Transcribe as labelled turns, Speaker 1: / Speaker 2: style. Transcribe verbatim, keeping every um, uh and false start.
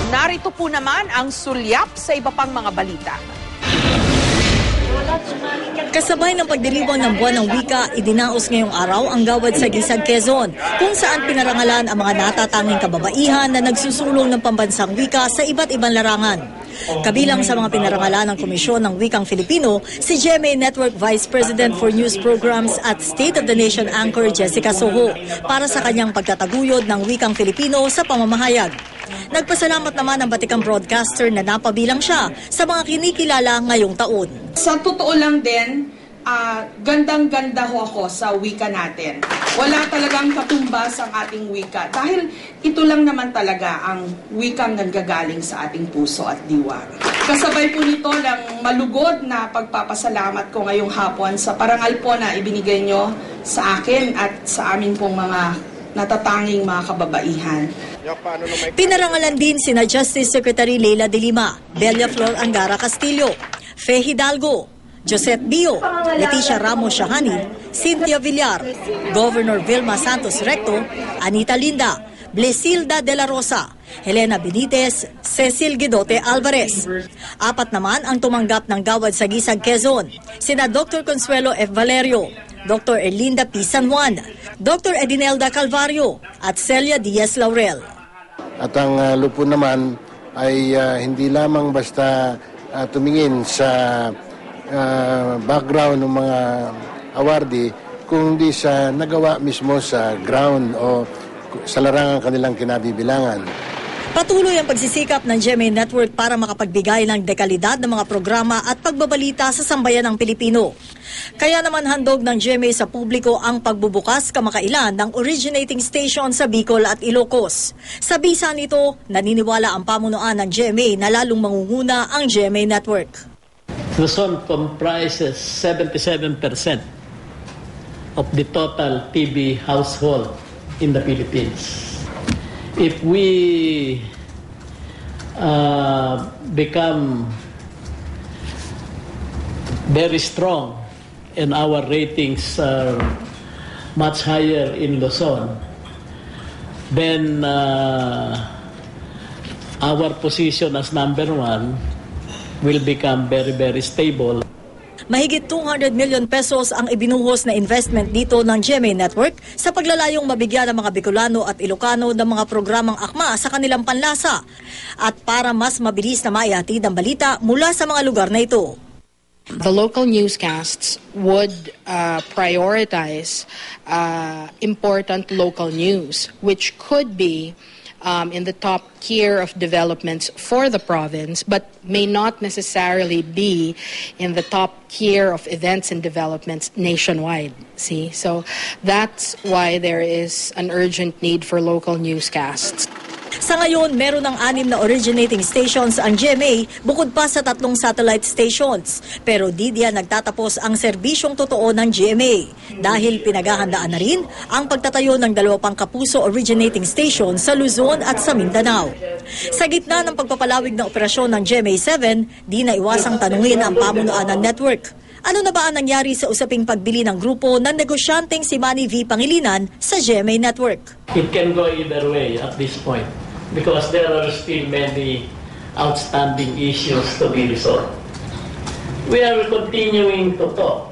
Speaker 1: Narito po naman ang sulyap sa iba pang mga balita.
Speaker 2: Kasabay ng pagdiriwang ng buwan ng wika, idinaos ngayong araw ang Gawad sa Gisag, Quezon, kung saan pinarangalan ang mga natatanging kababaihan na nagsusulong ng pambansang wika sa iba't ibang larangan. Kabilang sa mga pinarangalan ng Komisyon ng Wikang Filipino, si G M A Network Vice President for News Programs at State of the Nation Anchor Jessica Soho para sa kanyang pagtataguyod ng Wikang Filipino sa pamamahayag. Nagpasalamat naman ang batikang broadcaster na napabilang siya sa mga kinikilala ngayong taon.
Speaker 3: Sa totoo lang din, uh, gandang-ganda ho ako sa wika natin. Wala talagang katumbas ang ating wika dahil ito lang naman talaga ang wikang nanggagaling sa ating puso at diwa. Kasabay po nito ng malugod na pagpapasalamat ko ngayong hapon sa parangal po na ibinigay nyo sa akin at sa amin pong mga natatanging mga kababaihan.
Speaker 2: Pinarangalan din sina Justice Secretary Leila de Lima, Belia Flor Angara Castillo, Fe Hidalgo, Josette Bio, Leticia Ramos Shahani, Cynthia Villar, Governor Vilma Santos Recto, Anita Linda, Blesilda de la Rosa, Helena Benitez, Cecil Guidote Alvarez. Apat naman ang tumanggap ng Gawad sa Gisag, Quezon, sina Doctor Consuelo F. Valerio, Doctor Erlinda P. San Juan, Doctor Edinelda Calvario at Celia Diaz Laurel.
Speaker 4: At ang uh, lupo naman ay uh, hindi lamang basta uh, tumingin sa uh, background ng mga awardee, kundi sa nagawa mismo sa ground o sa larangan kanilang kinabibilangan.
Speaker 2: Patuloy ang pagsisikap ng G M A Network para makapagbigay ng dekalidad ng mga programa at pagbabalita sa sambayan ng Pilipino. Kaya naman handog ng G M A sa publiko ang pagbubukas kamakailan ng originating station sa Bicol at Ilocos. Sa bisa nito, naniniwala ang pamunuan ng G M A na lalong mangunguna ang G M A Network.
Speaker 5: Luzon comprises seventy-seven percent of the total T V household in the Philippines. If we uh, become very strong and our ratings are much higher in Luzon, then uh, our position as number one will become very, very stable.
Speaker 2: Mahigit two hundred million pesos ang ibinuhos na investment dito ng G M A Network sa paglalayong mabigyan ng mga Bicolano at Ilocano ng mga programang akma sa kanilang panlasa at para mas mabilis na maihatid ang balita mula sa mga lugar na ito.
Speaker 6: The local newscasts would uh, prioritize uh, important local news, which could be Um, in the top tier of developments for the province, but may not necessarily be in the top tier of events and developments nationwide. See, so that's why there is an urgent need for local newscasts.
Speaker 2: Sa ngayon, meron ng anim na originating stations ang G M A bukod pa sa tatlong satellite stations. Pero di diyan nagtatapos ang serbisyong totoo ng G M A dahil pinaghahandaan na rin ang pagtatayo ng dalawa pang kapuso originating station sa Luzon at sa Mindanao. Sa gitna ng pagpapalawig ng operasyon ng G M A seven, di na iwasang tanungin ang pamunuan ng network. Ano na ba ang nangyari sa usaping pagbili ng grupo ng negosyanteng si Manny V. Pangilinan sa G M A Network?
Speaker 5: It can go either way at this point because there are still many outstanding issues to be resolved. We are continuing to talk